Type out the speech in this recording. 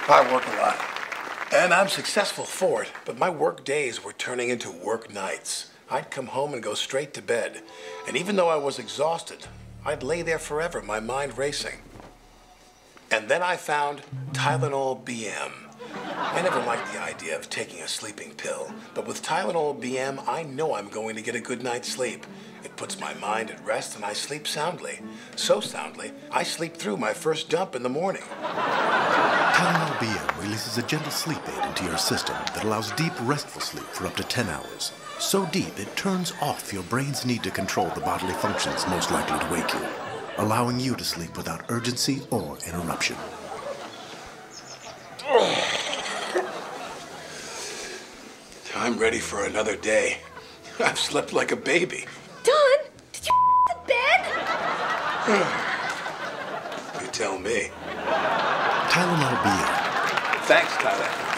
I work a lot. And I'm successful for it, but my work days were turning into work nights. I'd come home and go straight to bed. And even though I was exhausted, I'd lay there forever, my mind racing. And then I found Tylenol BM. I never liked the idea of taking a sleeping pill, but with Tylenol BM, I know I'm going to get a good night's sleep. It puts my mind at rest and I sleep soundly. So soundly, I sleep through my first dump in the morning. Tylenol BM releases a gentle sleep aid into your system that allows deep, restful sleep for up to 10 hours. So deep, it turns off your brain's need to control the bodily functions most likely to wake you, allowing you to sleep without urgency or interruption. I'm ready for another day. I've slept like a baby. Don, did you the bed? You tell me. Tylenol BM. Thanks, Tyler.